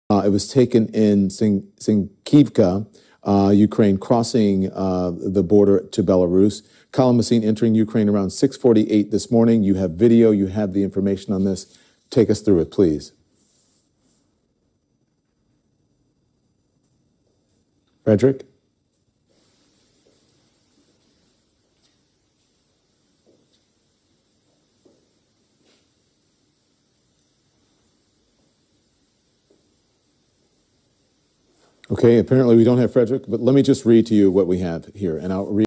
It was taken in Senkivka, Ukraine, crossing the border to Belarus. Colin Messine entering Ukraine around 6:48 this morning. You have video, you have the information on this. Take us through it, please. Frederick? Okay, apparently we don't have Frederick, but let me just read to you what we have here, and I'll read.